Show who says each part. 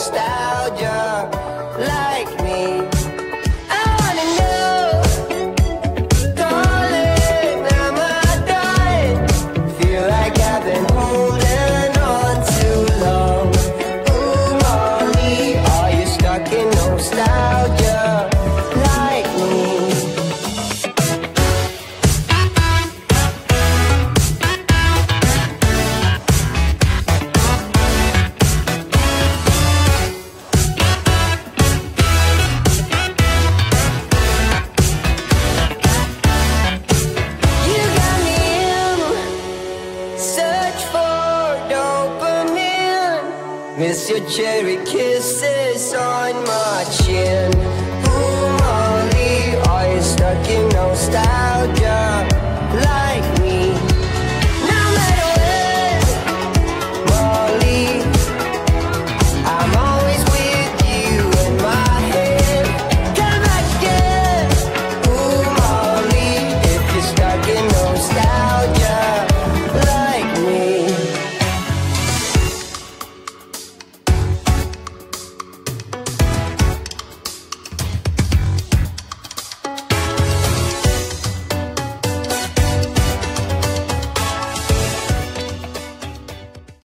Speaker 1: nostalgia like me. I wanna know, darling, am I done? Feel like I've been holding on too long. Ooh, mommy, are you stuck in nostalgia like me? Miss your cherry kisses on my